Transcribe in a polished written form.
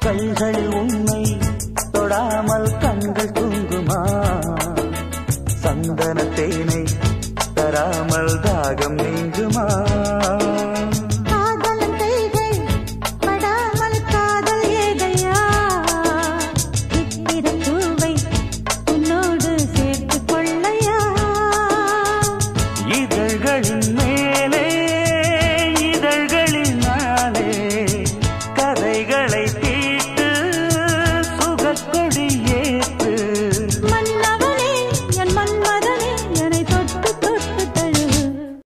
கைகளில் உன்னை தொடாமல் கண்கள் தூங்குமா? சந்தன தேனை தராமல் தாகம் நீங்குமா?